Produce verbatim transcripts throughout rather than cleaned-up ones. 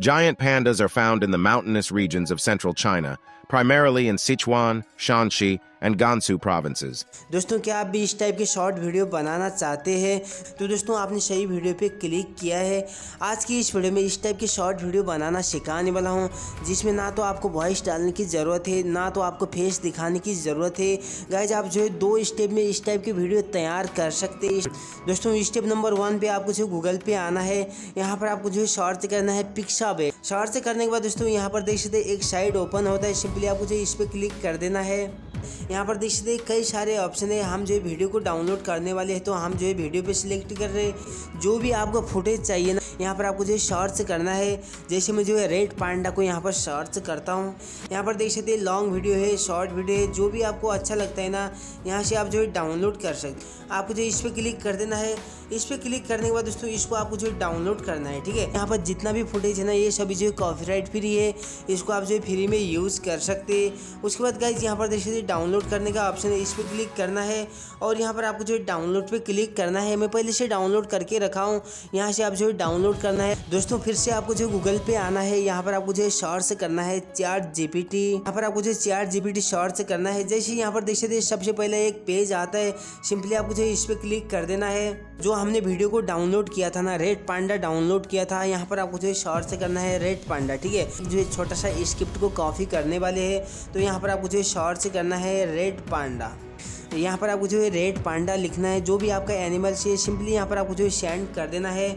Giant pandas are found in the mountainous regions of central China, primarily in Sichuan, Shanxi, and Gansu provinces. दोस्तों क्या आप भी इस type के short video बनाना चाहते हैं? तो दोस्तों आपने सही वीडियो पे क्लिक किया है। आज की इस वीडियो में इस टाइप के शॉर्ट वीडियो बनाना सिखाने वाला हूं, जिसमें ना तो आपको वॉइस डालने की ज़रूरत है, ना तो आपको फेस दिखाने की ज़रूरत है। गाइज आप जो है दो स्टेप में इस टाइप की वीडियो तैयार कर सकते हैं। दोस्तों स्टेप नंबर वन पे आपको जो गूगल पे आना है, यहाँ पर आपको जो है सर्च करना है पिक्साबे। सर्च करने के बाद दोस्तों यहाँ पर देख सकते एक साइट ओपन होता है, सिंपली आपको जो इस पर क्लिक कर देना है। यहाँ पर देख सकते कई सारे ऑप्शन है। हम जो है वीडियो को डाउनलोड करने वाले हैं, तो हम जो है वीडियो पे सिलेक्ट कर रहे हैं। जो भी आपको फुटेज चाहिए ना, यहाँ पर आपको जो है सर्च करना है। जैसे मैं जो है रेड पांडा को यहाँ पर सर्च करता हूँ। यहाँ पर देख सकते हैं लॉन्ग वीडियो है, शॉर्ट वीडियो है, जो भी आपको अच्छा लगता है ना, यहाँ से आप जो है डाउनलोड कर सकते। आपको जो इस पर क्लिक कर देना है। इस पर क्लिक करने के बाद दोस्तों इसको आपको जो है डाउनलोड करना है, ठीक है। यहाँ पर जितना भी फुटेज है ना, ये सभी जो है कॉपीराइट फ्री है, इसको आप जो है फ्री में यूज़ कर सकते हैं। उसके बाद गाइज यहाँ पर देख सकते डाउनलोड करने का ऑप्शन है, इस पर क्लिक करना है और यहाँ पर आपको जो है डाउनलोड पे क्लिक करना है। मैं पहले से डाउनलोड करके रखा हूँ, यहाँ से आप जो है डाउनलोड करना है। दोस्तों फिर से आपको जो गूगल पे आना है, यहाँ पर आपको जो है सर्च करना है चैट जीपीटी। यहाँ पर आपको जो है चैट जीपीटी सर्च करना है। जैसे यहाँ पर देख सकते सबसे पहले एक पेज आता है, सिंपली आपको जो है इस पर क्लिक कर देना है। जो हमने वीडियो को डाउनलोड किया था ना, रेड पांडा डाउनलोड किया था, यहाँ पर आपको जो है सर्च करना है रेड पांडा, ठीक है। जो है छोटा सा स्क्रिप्ट को कॉपी करने वाले हैं, तो यहाँ पर आपको जो है सर्च करना है रेड पांडा। यहाँ पर आपको जो है रेड पांडा लिखना है। जो भी आपका एनिमल से सिंपली यहाँ पर आपको जो है सेंड कर देना है।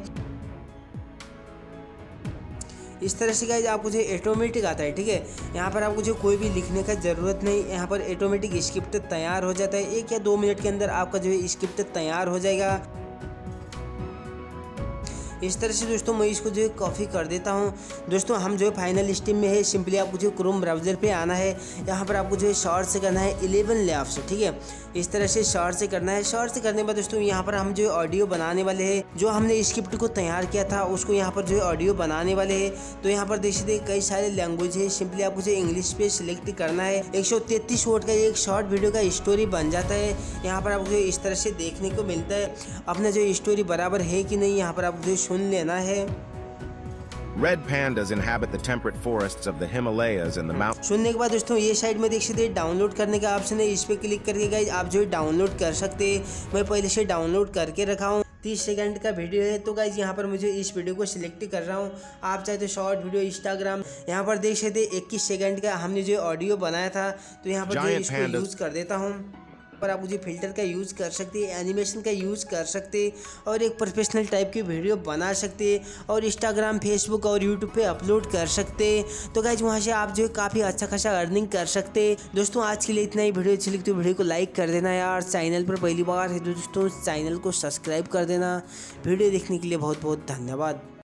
इस तरह से गाइज आपको जो ऑटोमेटिक आता है, ठीक है। यहाँ पर आपको जो कोई भी लिखने का ज़रूरत नहीं, यहाँ पर ऑटोमेटिक स्क्रिप्ट तैयार हो जाता है। एक या दो मिनट के अंदर आपका जो है स्क्रिप्ट तैयार हो जाएगा। इस तरह से दोस्तों मैं इसको जो है कॉपी कर देता हूँ। दोस्तों हम जो है फाइनल स्टेप में है, सिंपली आपको जो क्रोम ब्राउज़र पे आना है। यहाँ पर आपको जो है सर्च करना है इलेवन लैब्स, ठीक है। इस तरह से सर्च करना है। सर्च करने के बाद दोस्तों यहाँ पर हम जो है ऑडियो बनाने वाले हैं। जो हमने स्क्रिप्ट को तैयार किया था उसको यहाँ पर जो है ऑडियो बनाने वाले हैं। तो यहाँ पर देख सकते कई सारे लैंग्वेज है, सिंपली आपको जो इंग्लिश पे सिलेक्ट करना है। एक सौ तैंतीस वर्ड का एक शॉर्ट वीडियो का स्टोरी बन जाता है। यहाँ पर आपको जो इस तरह से देखने को मिलता है। अपना जो स्टोरी बराबर है कि नहीं, यहाँ पर आपको जो सुन लेना है। Red pandas inhabit the temperate forests of the Himalayas and the mountains. सुनने के बाद दोस्तों ये साइड में देख सकते हैं डाउनलोड करने का ऑप्शन है, इस पे क्लिक करके गाइज आप जो है डाउनलोड कर सकते हैं। मैं पहले से डाउनलोड करके रखा हूँ। तीस सेकंड का वीडियो है, तो गाइज यहाँ पर मुझे इस वीडियो को सिलेक्ट कर रहा हूँ। आप चाहे तो शॉर्ट वीडियो इंस्टाग्राम, यहाँ पर देख सकते इक्कीस सेकंड का हमने जो ऑडियो बनाया था, तो यहाँ पर जो इसको यूज़ कर देता हूँ। पर आप मुझे फिल्टर का यूज़ कर सकते हैं, एनिमेशन का यूज़ कर सकते हैं और एक प्रोफेशनल टाइप की वीडियो बना सकते हैं और इंस्टाग्राम, फेसबुक और यूट्यूब पे अपलोड कर सकते हैं। तो गाइज वहाँ से आप जो है काफ़ी अच्छा खासा अर्निंग कर सकते हैं। दोस्तों आज के लिए इतना ही। वीडियो अच्छी लगी तो वीडियो को लाइक कर देना यार। चैनल पर पहली बार है तो दोस्तों चैनल को सब्सक्राइब कर देना। वीडियो देखने के लिए बहुत बहुत धन्यवाद।